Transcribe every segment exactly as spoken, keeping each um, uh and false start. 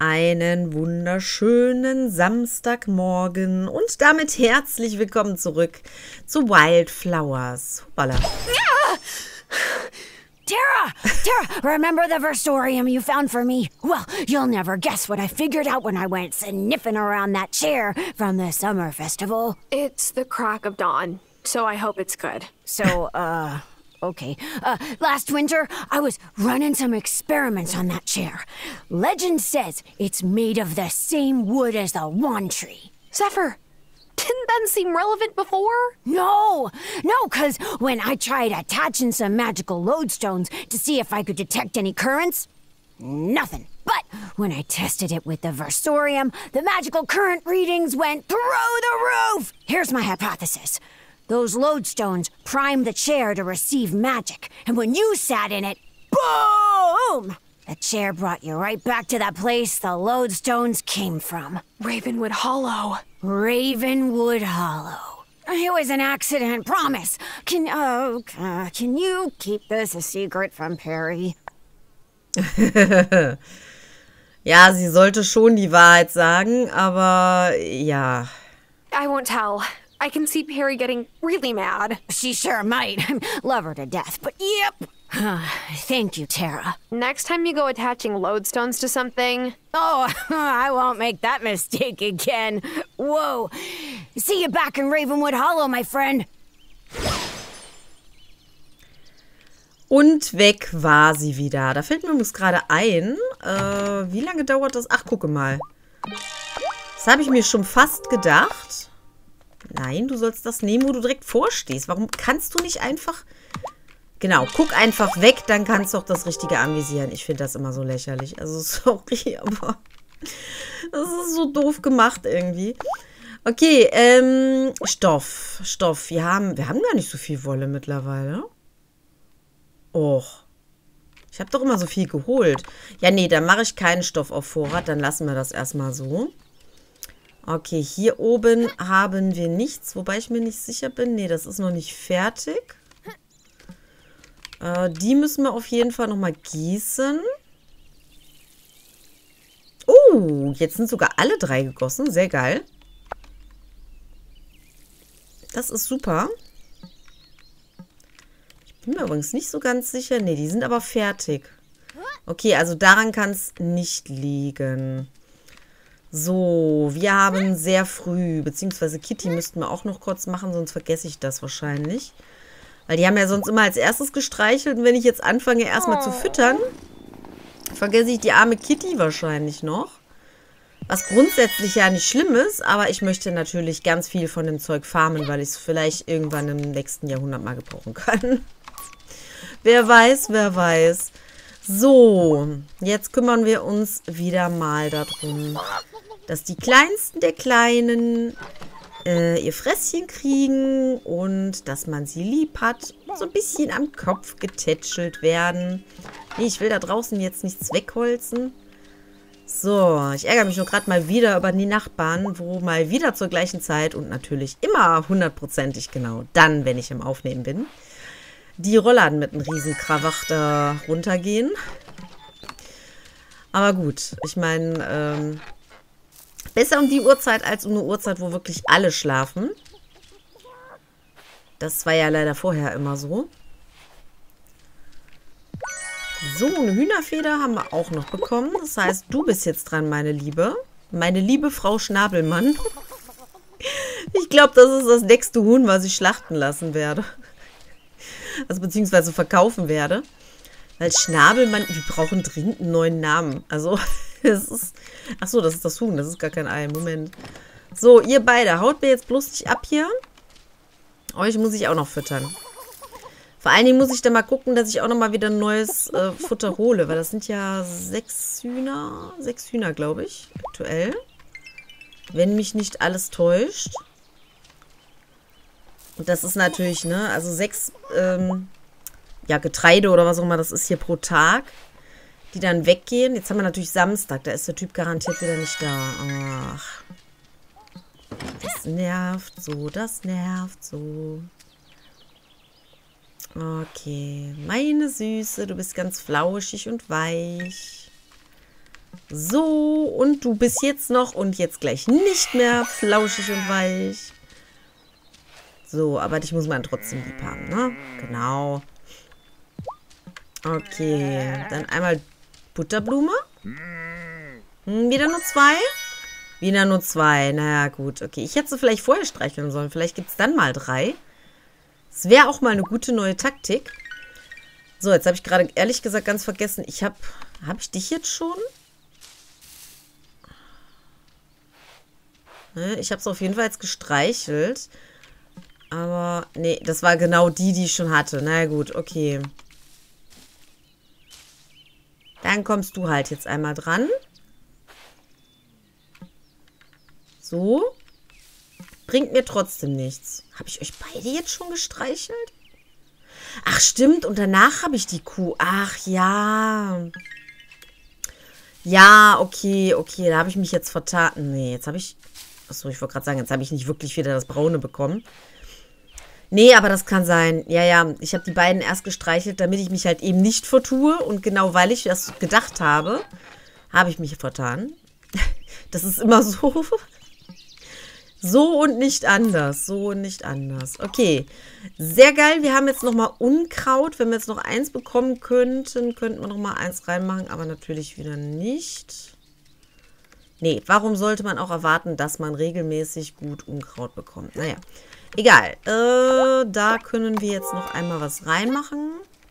einen wunderschönen Samstagmorgen und damit herzlich willkommen zurück zu Wildflowers. Hoppala. Yeah! Tara! Tara! Remember the versorium you found for me? Well, you'll never guess what I figured out when I went sniffing around that chair from the summer festival. It's the crack of dawn, so I hope it's good. So, uh... Okay. Uh, last winter, I was running some experiments on that chair. Legend says it's made of the same wood as the wand tree. Zephyr, didn't that seem relevant before? No! No, because when I tried attaching some magical lodestones to see if I could detect any currents, nothing. But when I tested it with the versorium, the magical current readings went through the roof! Here's my hypothesis. Those lodestones primed the chair to receive magic, and when you sat in it, boom! The chair brought you right back to that place the lodestones came from. Ravenwood Hollow. Ravenwood Hollow. It was an accident, promise. Can, uh, uh, can you keep this a secret from Perry? Ja, sie sollte schon die Wahrheit sagen, aber ja. I won't tell. I can see Perry getting really mad. She sure might. Love her to death, but yep. Thank you, Tara. Next time you go attaching lodestones to something... Oh, I won't make that mistake again. Whoa. See you back in Ravenwood Hollow, my friend. Und weg war sie wieder. Da fällt mir übrigens gerade ein, äh, wie lange dauert das? Ach, gucke mal. Das habe ich mir schon fast gedacht. Nein, du sollst das nehmen, wo du direkt vorstehst. Warum kannst du nicht einfach... Genau, guck einfach weg, dann kannst du auch das Richtige anvisieren. Ich finde das immer so lächerlich. Also, sorry, aber... Das ist so doof gemacht irgendwie. Okay, ähm... Stoff. Stoff. Wir haben, wir haben gar nicht so viel Wolle mittlerweile. Och. Ich habe doch immer so viel geholt. Ja, nee, dann mache ich keinen Stoff auf Vorrat. Dann lassen wir das erstmal so. Okay, hier oben haben wir nichts, wobei ich mir nicht sicher bin. Nee, das ist noch nicht fertig. Äh, die müssen wir auf jeden Fall nochmal gießen. Oh, jetzt sind sogar alle drei gegossen. Sehr geil. Das ist super. Ich bin mir übrigens nicht so ganz sicher. Nee, die sind aber fertig. Okay, also daran kann es nicht liegen. So, wir haben sehr früh, beziehungsweise Kitty müssten wir auch noch kurz machen, sonst vergesse ich das wahrscheinlich. Weil die haben ja sonst immer als erstes gestreichelt und wenn ich jetzt anfange erstmal zu füttern, vergesse ich die arme Kitty wahrscheinlich noch. Was grundsätzlich ja nicht schlimm ist, aber ich möchte natürlich ganz viel von dem Zeug farmen, weil ich es vielleicht irgendwann im nächsten Jahrhundert mal gebrauchen kann. Wer weiß, wer weiß. So, jetzt kümmern wir uns wieder mal darum, dass die Kleinsten der Kleinen äh, ihr Fresschen kriegen und dass man sie lieb hat, so ein bisschen am Kopf getätschelt werden. Nee, ich will da draußen jetzt nichts wegholzen. So, ich ärgere mich nur gerade mal wieder über die Nachbarn, wo mal wieder zur gleichen Zeit und natürlich immer hundertprozentig genau dann, wenn ich im Aufnehmen bin, die Rollladen mit einem riesen Krawach da runtergehen. Aber gut, ich meine, ähm, besser um die Uhrzeit als um eine Uhrzeit, wo wirklich alle schlafen. Das war ja leider vorher immer so. So, eine Hühnerfeder haben wir auch noch bekommen. Das heißt, du bist jetzt dran, meine Liebe. Meine liebe Frau Schnabelmann. Ich glaube, das ist das nächste Huhn, was ich schlachten lassen werde. Also beziehungsweise verkaufen werde. Weil Schnabelmann, wir brauchen dringend einen neuen Namen. Also, es ist... Achso, das ist das Huhn, das ist gar kein Ei. Moment. So, ihr beide, haut mir jetzt bloß nicht ab hier. Euch muss ich auch noch füttern. Vor allen Dingen muss ich dann mal gucken, dass ich auch noch mal wieder ein neues äh, Futter hole. Weil das sind ja sechs Hühner. Sechs Hühner, glaube ich, aktuell. Wenn mich nicht alles täuscht. Und das ist natürlich, ne, also sechs, ähm, ja, Getreide oder was auch immer, das ist hier pro Tag, die dann weggehen. Jetzt haben wir natürlich Samstag, da ist der Typ garantiert wieder nicht da. Ach. Das nervt so, das nervt so. Okay, meine Süße, du bist ganz flauschig und weich. So, und du bist jetzt noch und jetzt gleich nicht mehr flauschig und weich. So, aber dich muss man trotzdem lieb haben, ne? Genau. Okay, dann einmal Butterblume. Hm, wieder nur zwei? Wieder nur zwei. Naja, gut. Okay, ich hätte sie vielleicht vorher streicheln sollen. Vielleicht gibt es dann mal drei. Das wäre auch mal eine gute neue Taktik. So, jetzt habe ich gerade ehrlich gesagt ganz vergessen. Ich habe... Habe ich dich jetzt schon? Ne, ich habe es auf jeden Fall jetzt gestreichelt. Aber, nee, das war genau die, die ich schon hatte. Na naja, gut, okay. Dann kommst du halt jetzt einmal dran. So. Bringt mir trotzdem nichts. Habe ich euch beide jetzt schon gestreichelt? Ach, stimmt. Und danach habe ich die Kuh. Ach, ja. Ja, okay, okay. Da habe ich mich jetzt vertan. Nee, jetzt habe ich... Achso, ich wollte gerade sagen, jetzt habe ich nicht wirklich wieder das Braune bekommen. Nee, aber das kann sein. Ja, ja, ich habe die beiden erst gestreichelt, damit ich mich halt eben nicht vertue. Und genau weil ich das gedacht habe, habe ich mich vertan. Das ist immer so. So und nicht anders. So und nicht anders. Okay, sehr geil. Wir haben jetzt nochmal Unkraut. Wenn wir jetzt noch eins bekommen könnten, könnten wir nochmal eins reinmachen. Aber natürlich wieder nicht. Nee, warum sollte man auch erwarten, dass man regelmäßig gut Unkraut bekommt? Naja. Egal, äh, da können wir jetzt noch einmal was reinmachen.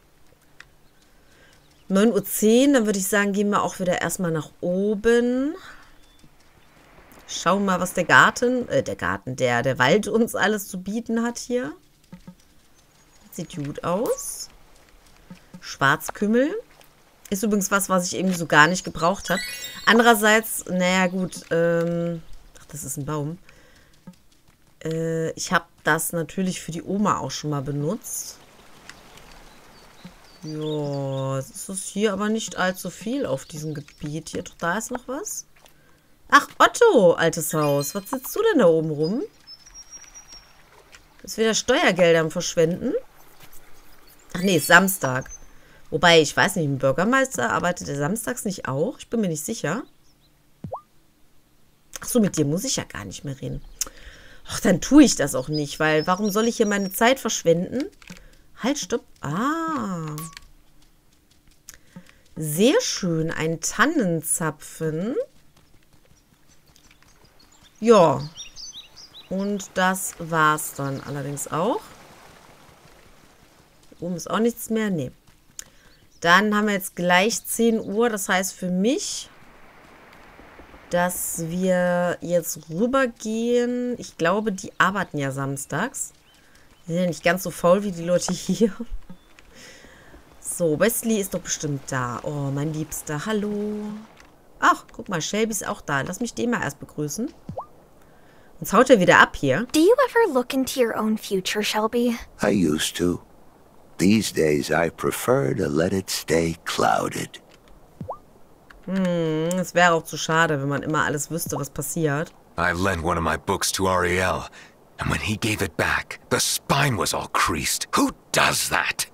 neun Uhr zehn, dann würde ich sagen, gehen wir auch wieder erstmal nach oben. Schauen mal, was der Garten, äh, der Garten, der, der Wald uns alles zu bieten hat hier. Sieht gut aus. Schwarzkümmel. Ist übrigens was, was ich irgendwie so gar nicht gebraucht habe. Andererseits, naja gut, ähm, ach, das ist ein Baum. Ich habe das natürlich für die Oma auch schon mal benutzt. Ja, es ist hier aber nicht allzu viel auf diesem Gebiet. Hier, da ist noch was. Ach, Otto, altes Haus. Was sitzt du denn da oben rum? Ist wieder Steuergelder am Verschwenden? Ach nee, ist Samstag. Wobei, ich weiß nicht, ein Bürgermeister arbeitet der samstags nicht auch? Ich bin mir nicht sicher. Ach so, mit dir muss ich ja gar nicht mehr reden. Ach, dann tue ich das auch nicht, weil warum soll ich hier meine Zeit verschwenden? Halt, stopp. Ah. Sehr schön. Ein Tannenzapfen. Ja. Und das war's dann allerdings auch. Hier oben ist auch nichts mehr. Nee. Dann haben wir jetzt gleich zehn Uhr. Das heißt für mich... dass wir jetzt rübergehen. Ich glaube, die arbeiten ja samstags. Die sind ja nicht ganz so faul wie die Leute hier. So, Wesley ist doch bestimmt da. Oh, mein Liebster. Hallo. Ach, guck mal, Shelby ist auch da. Lass mich den mal erst begrüßen. Jetzt haut er wieder ab hier. Do you ever look into your own future, Shelby? I used to. These days I prefer to let it stay clouded. Hm, es wäre auch zu schade, wenn man immer alles wüsste, was passiert. I lent one of my books to Ariel, and when he gave it back, the spine was all creased. Who does that?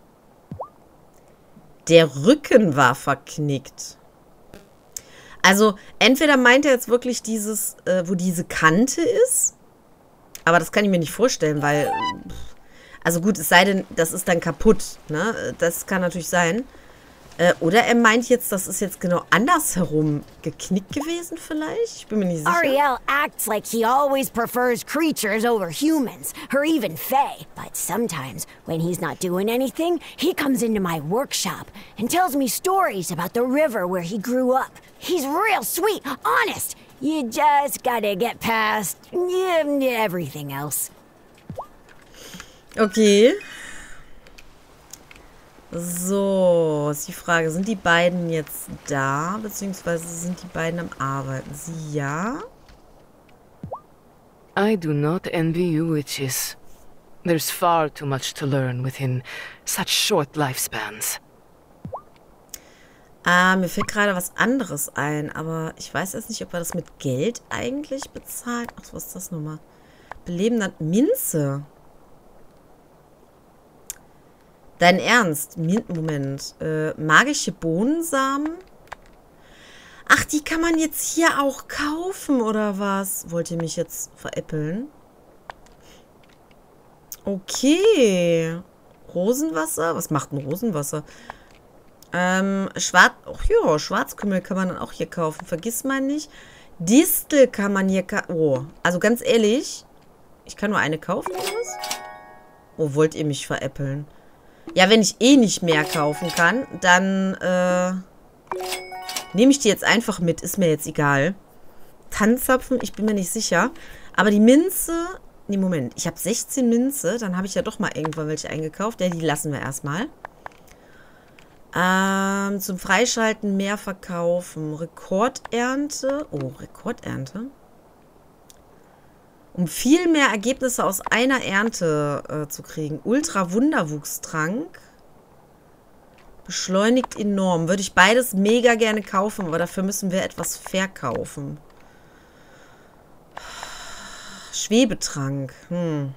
Der Rücken war verknickt. Also, entweder meint er jetzt wirklich dieses, äh, wo diese Kante ist. Aber das kann ich mir nicht vorstellen, weil... Also gut, es sei denn, das ist dann kaputt, ne? Das kann natürlich sein. Oder er meint jetzt, das ist jetzt genau andersherum geknickt gewesen vielleicht? Ich bin mir nicht sicher. Ariel acts like he always prefers creatures over humans, or even fae. But sometimes, when he's not doing anything, he comes into my workshop and tells me stories about the river where he grew up. He's real sweet, honest. You just gotta get past yeah, everything else. Okay. So, ist die Frage, sind die beiden jetzt da, beziehungsweise sind die beiden am Arbeiten? Sie ja? I do not envy you witches. There's far too much to learn within such short lifespans. Ah, mir fällt gerade was anderes ein, aber ich weiß jetzt nicht, ob er das mit Geld eigentlich bezahlt. Ach, was ist das nochmal? Belebender Minze. Dein Ernst? Moment. Äh, magische Bohnensamen? Ach, die kann man jetzt hier auch kaufen, oder was? Wollt ihr mich jetzt veräppeln? Okay. Rosenwasser? Was macht ein Rosenwasser? Ähm, Schwarz... Ach ja, Schwarzkümmel kann man dann auch hier kaufen. Vergiss mal nicht. Distel kann man hier... Ka oh, also ganz ehrlich... Ich kann nur eine kaufen, oder was? Oh, wollt ihr mich veräppeln? Ja, wenn ich eh nicht mehr kaufen kann, dann, äh... nehme ich die jetzt einfach mit. Ist mir jetzt egal. Tannenzapfen, ich bin mir nicht sicher. Aber die Minze... Nee, Moment. Ich habe sechzehn Minze. Dann habe ich ja doch mal irgendwann welche eingekauft. Ja, die lassen wir erstmal. Ähm, zum Freischalten mehr verkaufen. Rekordernte. Oh, Rekordernte. Um viel mehr Ergebnisse aus einer Ernte äh, zu kriegen. Ultra-Wunderwuchstrank. Beschleunigt enorm. Würde ich beides mega gerne kaufen, aber dafür müssen wir etwas verkaufen. Schwebetrank. Hm.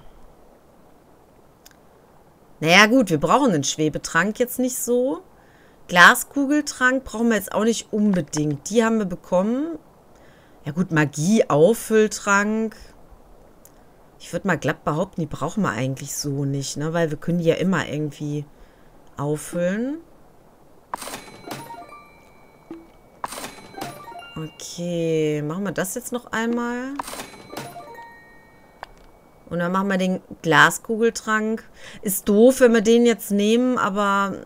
Naja gut, wir brauchen den Schwebetrank jetzt nicht so. Glaskugeltrank brauchen wir jetzt auch nicht unbedingt. Die haben wir bekommen. Ja gut, Magie-Auffülltrank. Ich würde mal glatt behaupten, die brauchen wir eigentlich so nicht, ne? Weil wir können die ja immer irgendwie auffüllen. Okay, machen wir das jetzt noch einmal. Und dann machen wir den Glaskugeltrank. Ist doof, wenn wir den jetzt nehmen, aber...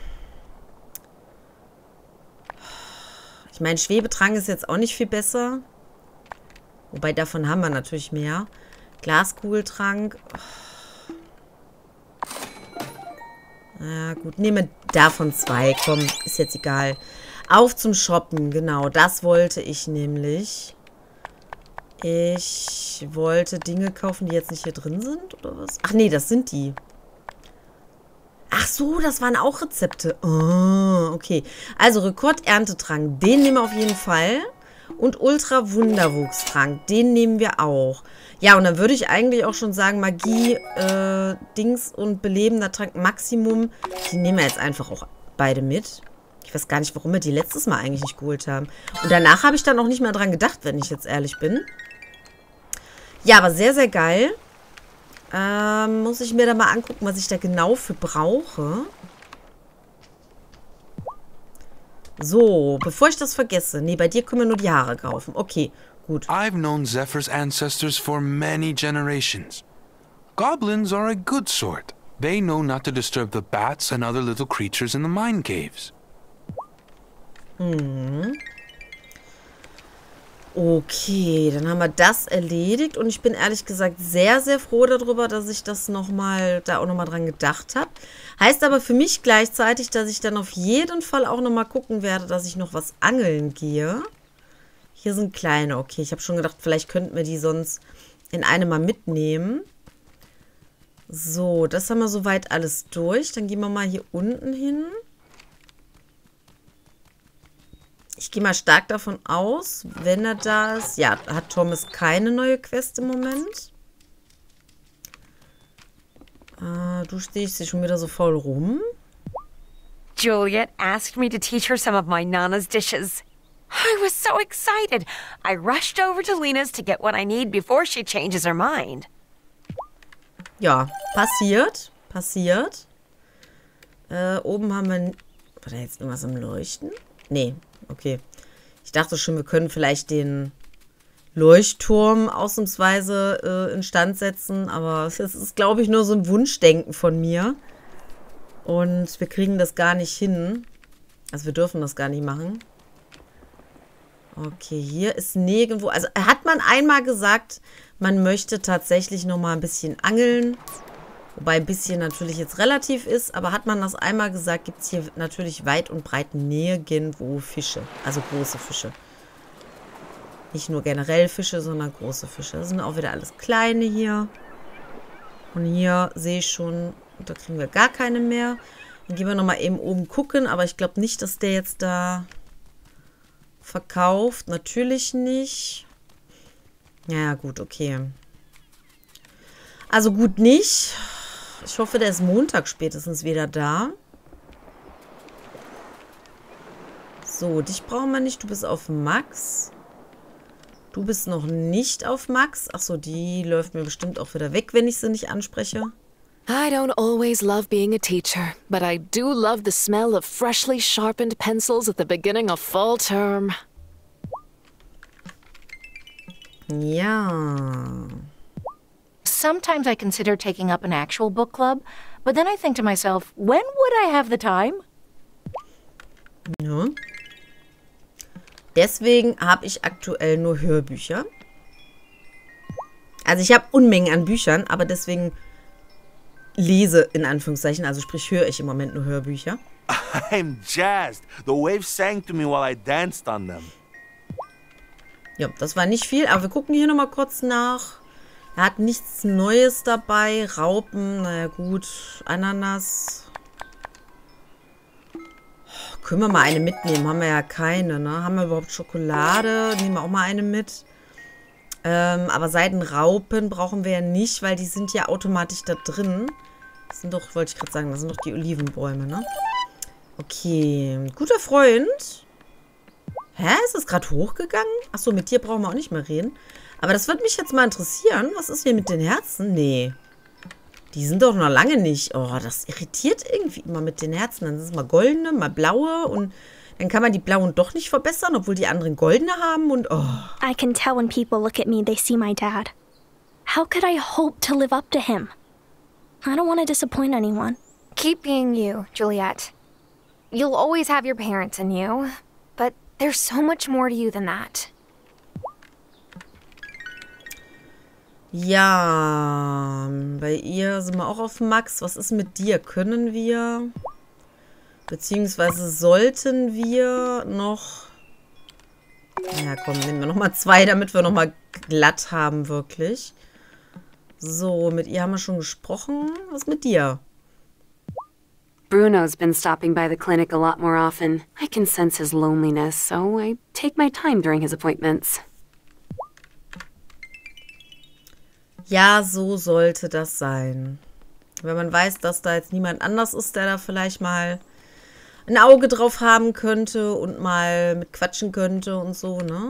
Ich meine, Schwebetrank ist jetzt auch nicht viel besser. Wobei, davon haben wir natürlich mehr. Glaskugeltrank. Ja, gut. Nehme davon zwei. Komm, ist jetzt egal. Auf zum Shoppen. Genau, das wollte ich nämlich. Ich wollte Dinge kaufen, die jetzt nicht hier drin sind, oder was? Ach nee, das sind die. Ach so, das waren auch Rezepte. Oh, okay. Also Rekorderntetrank, den nehmen wir auf jeden Fall. Und Ultra-Wunderwuchstrank, den nehmen wir auch. Ja, und dann würde ich eigentlich auch schon sagen, Magie, äh, Dings und belebender Trank Maximum, die nehmen wir jetzt einfach auch beide mit. Ich weiß gar nicht, warum wir die letztes Mal eigentlich nicht geholt haben. Und danach habe ich dann auch nicht mehr dran gedacht, wenn ich jetzt ehrlich bin. Ja, aber sehr, sehr geil. Ähm, muss ich mir da mal angucken, was ich da genau für brauche. So, bevor ich das vergesse. Nee, bei dir können wir nur die Haare kaufen. Okay, gut. I've known Zephyr's ancestors for many generations. Goblins are a good sort. They know not to disturb the bats and other little creatures in the mine caves. Hm. Okay, dann haben wir das erledigt und ich bin ehrlich gesagt sehr, sehr froh darüber, dass ich das nochmal, da auch nochmal dran gedacht habe. Heißt aber für mich gleichzeitig, dass ich dann auf jeden Fall auch nochmal gucken werde, dass ich noch was angeln gehe. Hier sind kleine, okay, ich habe schon gedacht, vielleicht könnten wir die sonst in eine mal mitnehmen. So, das haben wir soweit alles durch. Dann gehen wir mal hier unten hin. Ich gehe mal stark davon aus, wenn er da ist. Ja, hat Thomas keine neue Quest im Moment. Äh, du stehst hier schon wieder so voll rum. Juliet asked me to teach her some of my Nana's dishes. I was so excited. I rushed over to Lena's to get what I need before she changes her mind. Ja, passiert. Passiert. Äh, oben haben wir... War da jetzt irgendwas am Leuchten? Nee. Okay. Ich dachte schon, wir können vielleicht den Leuchtturm ausnahmsweise äh, instand setzen, aber es ist, glaube ich, nur so ein Wunschdenken von mir. Und wir kriegen das gar nicht hin. Also wir dürfen das gar nicht machen. Okay, hier ist nirgendwo... Also hat man einmal gesagt, man möchte tatsächlich noch mal ein bisschen angeln. Wobei ein bisschen natürlich jetzt relativ ist, aber hat man das einmal gesagt, gibt es hier natürlich weit und breit nirgendwo Fische. Also große Fische. Nicht nur generell Fische, sondern große Fische. Das sind auch wieder alles kleine hier. Und hier sehe ich schon, da kriegen wir gar keine mehr. Dann gehen wir nochmal eben oben gucken, aber ich glaube nicht, dass der jetzt da verkauft. Natürlich nicht. Ja, gut, okay. Also gut nicht. Ich hoffe, der ist Montag spätestens wieder da. So, dich brauchen wir nicht. Du bist auf Max. Du bist noch nicht auf Max. Achso, die läuft mir bestimmt auch wieder weg, wenn ich sie nicht anspreche. I don't always love being a teacher, but I do love the smell of freshly sharpened pencils at the beginning of fall term. Ja. Sometimes I consider taking up an actual book club, but then I think to myself, when would I have the time? Ja. Deswegen habe ich aktuell nur Hörbücher. Also ich habe Unmengen an Büchern, aber deswegen lese in Anführungszeichen, also sprich höre ich im Moment nur Hörbücher. I'm jazzed. The waves sang to me while I danced on them. Ja, das war nicht viel, aber wir gucken hier nochmal kurz nach. Er hat nichts Neues dabei. Raupen, naja gut. Ananas. Können wir mal eine mitnehmen? Haben wir ja keine, ne? Haben wir überhaupt Schokolade? Nehmen wir auch mal eine mit. Ähm, aber Seidenraupen brauchen wir ja nicht, weil die sind ja automatisch da drin. Das sind doch, wollte ich gerade sagen, das sind doch die Olivenbäume, ne? Okay. Guter Freund. Hä? Ist das gerade hochgegangen? Achso, mit dir brauchen wir auch nicht mehr reden. Aber das würde mich jetzt mal interessieren. Was ist hier mit den Herzen? Nee. Die sind doch noch lange nicht. Oh, das irritiert irgendwie immer mit den Herzen. Dann sind es mal goldene, mal blaue. Und dann kann man die blauen doch nicht verbessern, obwohl die anderen goldene haben. Und oh. I can tell when people look at me, they see my dad. How could I hope to live up to him? I don't want to disappoint anyone. Keep being you, Juliet. You'll always have your parents in you. But there's so much more to you than that. Ja, bei ihr sind wir auch auf Max. Was ist mit dir? Können wir, beziehungsweise sollten wir noch... Ja, komm, nehmen wir nochmal zwei, damit wir nochmal glatt haben, wirklich. So, mit ihr haben wir schon gesprochen. Was ist mit dir? Bruno's been stopping by the clinic a lot more often. I can sense his loneliness, so I take my time during his appointments. Ja, so sollte das sein. Wenn man weiß, dass da jetzt niemand anders ist, der da vielleicht mal ein Auge drauf haben könnte und mal mit quatschen könnte und so, ne?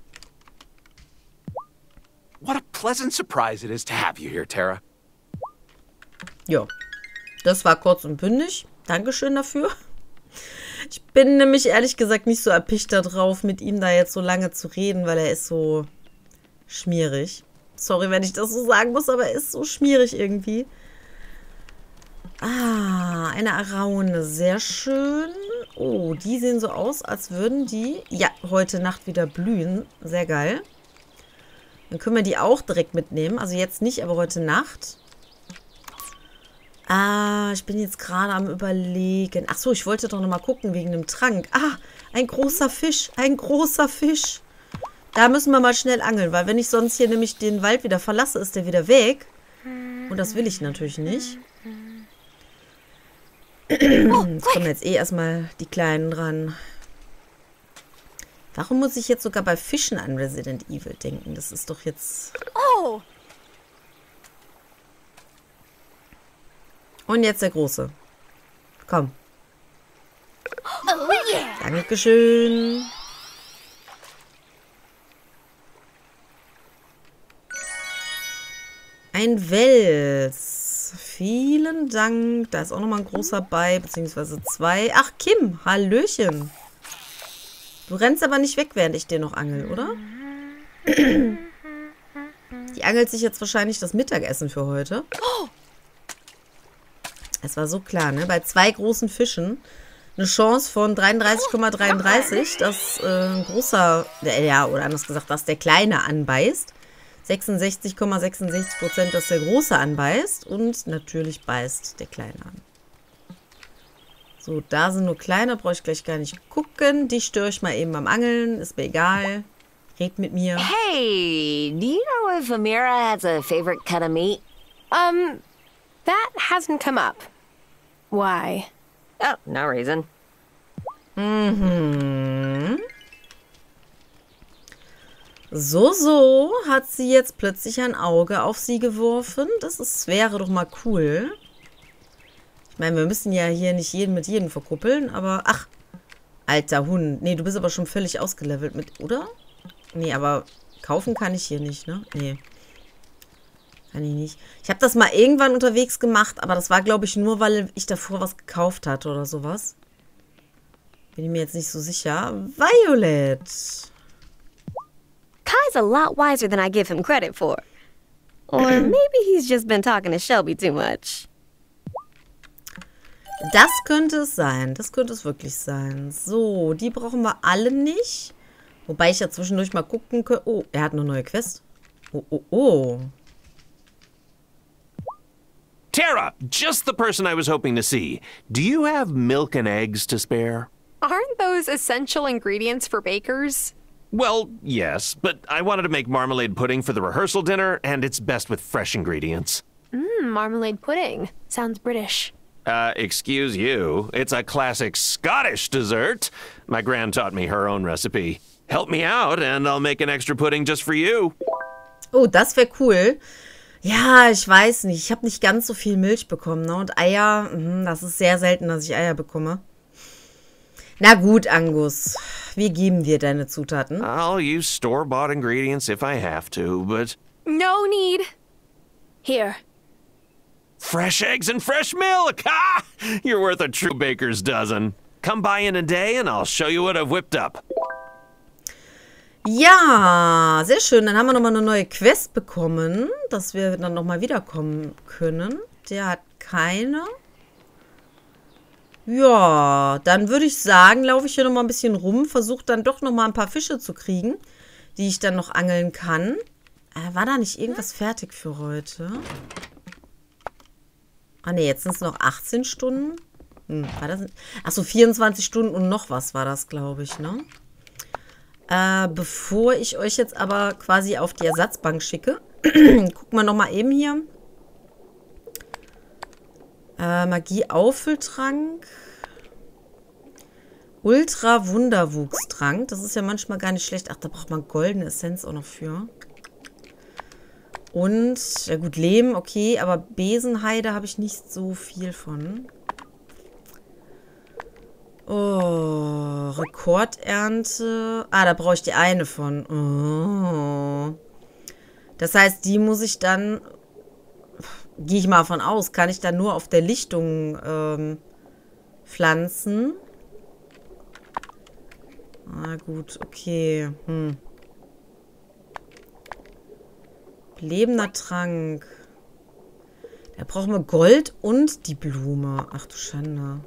What a pleasant surprise it is to have you here, Tara. Ja, das war kurz und bündig. Dankeschön dafür. Ich bin nämlich ehrlich gesagt nicht so erpicht darauf, mit ihm da jetzt so lange zu reden, weil er ist so schmierig. Sorry, wenn ich das so sagen muss, aber er ist so schmierig irgendwie. Ah, eine Araune. Sehr schön. Oh, die sehen so aus, als würden die, ja, heute Nacht wieder blühen. Sehr geil. Dann können wir die auch direkt mitnehmen. Also jetzt nicht, aber heute Nacht. Ah, ich bin jetzt gerade am Überlegen. Ach so, ich wollte doch noch mal gucken wegen dem Trank. Ah, ein großer Fisch. Ein großer Fisch. Da müssen wir mal schnell angeln, weil wenn ich sonst hier nämlich den Wald wieder verlasse, ist der wieder weg. Und das will ich natürlich nicht. Jetzt kommen jetzt eh erstmal die Kleinen dran. Warum muss ich jetzt sogar bei Fischen an Resident Evil denken? Das ist doch jetzt... Oh! Und jetzt der Große. Komm. Oh, yeah. Dankeschön. Ein Wels. Vielen Dank. Da ist auch nochmal ein großer bei, beziehungsweise zwei. Ach, Kim, hallöchen. Du rennst aber nicht weg, während ich dir noch angel, oder? Die angelt sich jetzt wahrscheinlich das Mittagessen für heute. Es war so klar, ne? Bei zwei großen Fischen eine Chance von dreiunddreißig Komma dreiunddreißig, dass äh, ein großer, ja, oder anders gesagt, dass der Kleine anbeißt. sechsundsechzig Komma sechsundsechzig Prozent, dass der Große anbeißt. Und natürlich beißt der Kleine an. So, da sind nur Kleine, brauche ich gleich gar nicht gucken. Die störe ich mal eben beim Angeln, ist mir egal. Red mit mir. Hey, do you know if Amira has a favorite cut of meat? Um, that hasn't come up. Why? Oh, no reason. Mhm. So, so hat sie jetzt plötzlich ein Auge auf sie geworfen. Das ist, wäre doch mal cool. Ich meine, wir müssen ja hier nicht jeden mit jedem verkuppeln, aber ach, Alter Hund. Nee, du bist aber schon völlig ausgelevelt mit, oder? Nee, aber kaufen kann ich hier nicht, ne? Nee. Kann ich nicht. Ich habe das mal irgendwann unterwegs gemacht, aber das war, glaube ich, nur, weil ich davor was gekauft hatte oder sowas. Bin ich mir jetzt nicht so sicher. Violet. Kai's a lot wiser than I give him credit for. Or maybe he's just been talking to Shelby too much. Das könnte es sein. Das könnte es wirklich sein. So, die brauchen wir alle nicht. Wobei ich ja zwischendurch mal gucken könnte. Oh, er hat eine neue Quest. Oh, oh, oh. Tara, just the person I was hoping to see. Do you have milk and eggs to spare? Aren't those essential ingredients for bakers? Well, yes, but I wanted to make marmalade pudding for the rehearsal dinner, and it's best with fresh ingredients. Mmm, marmalade pudding. Sounds British. Uh, excuse you. It's a classic Scottish dessert. My gran taught me her own recipe. Help me out, and I'll make an extra pudding just for you. Oh, das wäre cool. Ja, ich weiß nicht. Ich habe nicht ganz so viel Milch bekommen, ne? Und Eier, mh, das ist sehr selten, dass ich Eier bekomme. Na gut, Angus. Wie geben wir deine Zutaten? I'll use store-bought ingredients if I have to, but... No need. Here. Fresh eggs and fresh milk! Ha! You're worth a true baker's dozen. Come by in a day and I'll show you what I've whipped up. Ja, sehr schön. Dann haben wir nochmal eine neue Quest bekommen, dass wir dann nochmal wiederkommen können. Der hat keine. Ja, dann würde ich sagen, laufe ich hier nochmal ein bisschen rum, versuche dann doch nochmal ein paar Fische zu kriegen, die ich dann noch angeln kann. Äh, war da nicht irgendwas fertig für heute? Ah ne, jetzt sind es noch achtzehn Stunden. Hm, war das? Achso, vierundzwanzig Stunden und noch was war das, glaube ich, ne? Äh, bevor ich euch jetzt aber quasi auf die Ersatzbank schicke, gucken wir nochmal eben hier. Äh, Magie-Auffülltrank. Ultra-Wunderwuchstrank. Das ist ja manchmal gar nicht schlecht. Ach, da braucht man goldene Essenz auch noch für. Und, ja gut, Lehm, okay, aber Besenheide habe ich nicht so viel von. Oh, Rekordernte. Ah, da brauche ich die eine von. Oh. Das heißt, die muss ich dann, gehe ich mal von aus, kann ich dann nur auf der Lichtung ähm, pflanzen. Ah, gut, okay. Hm. Lebender Trank. Da brauchen wir Gold und die Blume. Ach du Schande.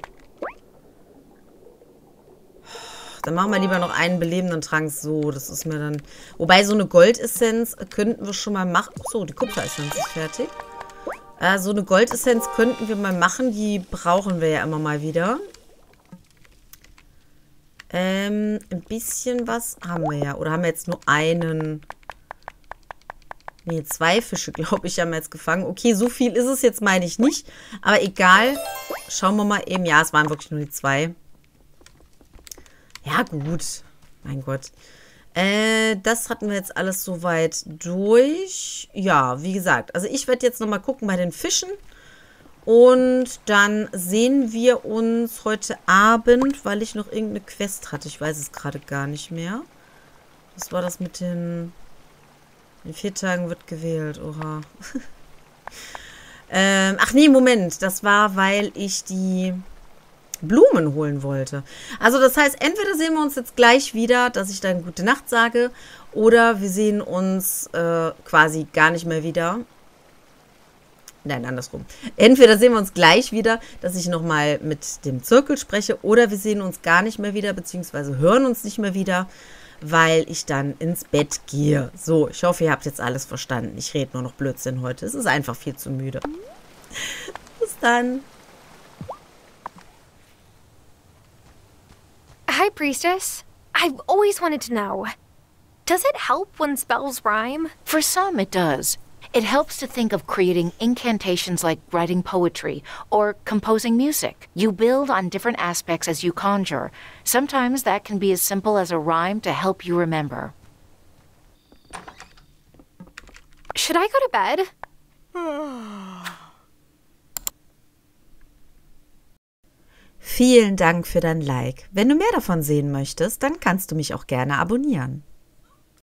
Dann machen wir lieber noch einen belebenden Trank. So, das ist mir dann... Wobei, so eine Goldessenz könnten wir schon mal machen. So, die Kupferessenz ist fertig. Äh, so eine Goldessenz könnten wir mal machen. Die brauchen wir ja immer mal wieder. Ähm, ein bisschen was haben wir ja. Oder haben wir jetzt nur einen... Nee, zwei Fische, glaube ich, haben wir jetzt gefangen. Okay, so viel ist es jetzt, meine ich nicht. Aber egal. Schauen wir mal eben. Ja, es waren wirklich nur die zwei. Ja, gut. Mein Gott. Äh, das hatten wir jetzt alles soweit durch. Ja, wie gesagt. Also ich werde jetzt nochmal gucken bei den Fischen. Und dann sehen wir uns heute Abend, weil ich noch irgendeine Quest hatte. Ich weiß es gerade gar nicht mehr. Was war das mit den... In vier Tagen wird gewählt, oha. ähm, ach nee, Moment. Das war, weil ich die Blumen holen wollte. Also das heißt, entweder sehen wir uns jetzt gleich wieder, dass ich dann gute Nacht sage, oder wir sehen uns äh, quasi gar nicht mehr wieder. Nein, andersrum. Entweder sehen wir uns gleich wieder, dass ich nochmal mit dem Zirkel spreche, oder wir sehen uns gar nicht mehr wieder, beziehungsweise hören uns nicht mehr wieder, weil ich dann ins Bett gehe. So, ich hoffe, ihr habt jetzt alles verstanden. Ich rede nur noch Blödsinn heute. Es ist einfach viel zu müde. Bis dann. Hi, Priestess. I've always wanted to know. Does it help when spells rhyme? For some, it does. It helps to think of creating incantations like writing poetry or composing music. You build on different aspects as you conjure. Sometimes that can be as simple as a rhyme to help you remember. Should I go to bed? Vielen Dank für dein Like. Wenn du mehr davon sehen möchtest, dann kannst du mich auch gerne abonnieren.